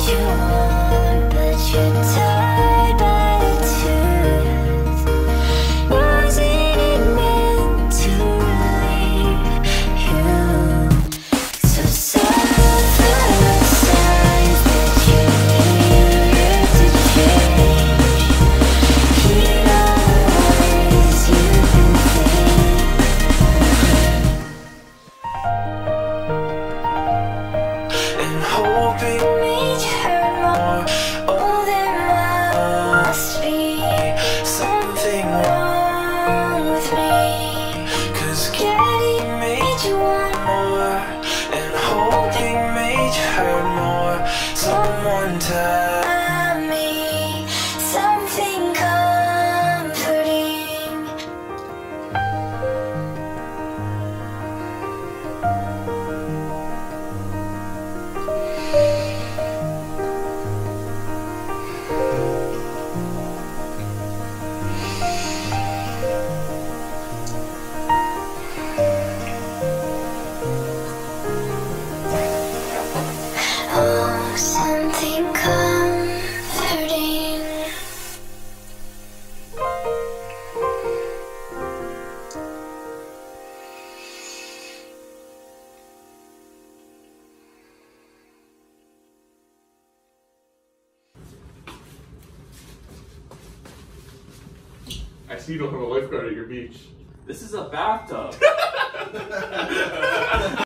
you want, but you're tied by a tooth. Wasn't it meant to leave you? So suffer the signs that you needed to change. Heed all the words you've been thinking, and hoping made you hurt more. Oh, there must be something wrong with me, 'cause getting made you want more, and hoping made you hurt more. Someone tell me something comforting. Oh, something comforting. I see you don't have a lifeguard at your beach. This is a bathtub.